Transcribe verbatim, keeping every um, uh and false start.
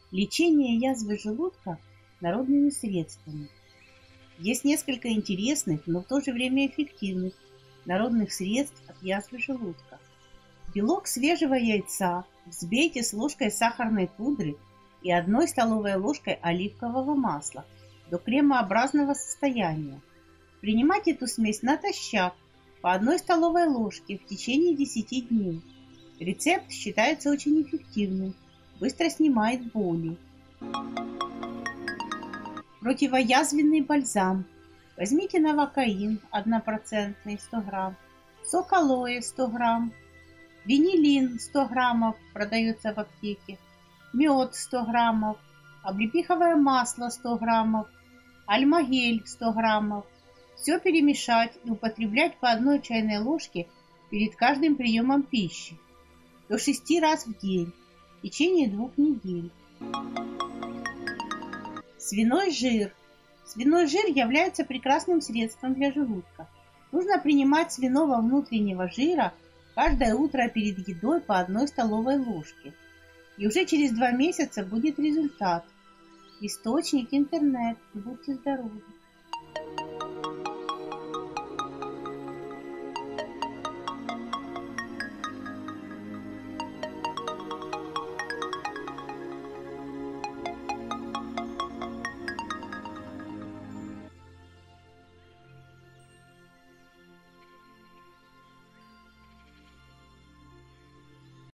Лечение язвы желудка народными средствами. Есть несколько интересных, но в то же время эффективных народных средств от язвы желудка. Белок свежего яйца взбейте с ложкой сахарной пудры и одной столовой ложкой оливкового масла до кремообразного состояния. Принимать эту смесь натощак по одной столовой ложке в течение десяти дней. Рецепт считается очень эффективным, быстро снимает боли. Противоязвенный бальзам. Возьмите новокаин один процент сто грамм, сок алоэ сто грамм, винилин сто граммов, продается в аптеке, мед сто граммов, облепиховое масло сто граммов, альмагель сто граммов. Все перемешать и употреблять по одной чайной ложке перед каждым приемом пищи до шести раз в день в течение двух недель. Свиной жир. Свиной жир является прекрасным средством для желудка. Нужно принимать свиного внутреннего жира каждое утро перед едой по одной столовой ложке. И уже через два месяца будет результат. Источник интернет. Будьте здоровы!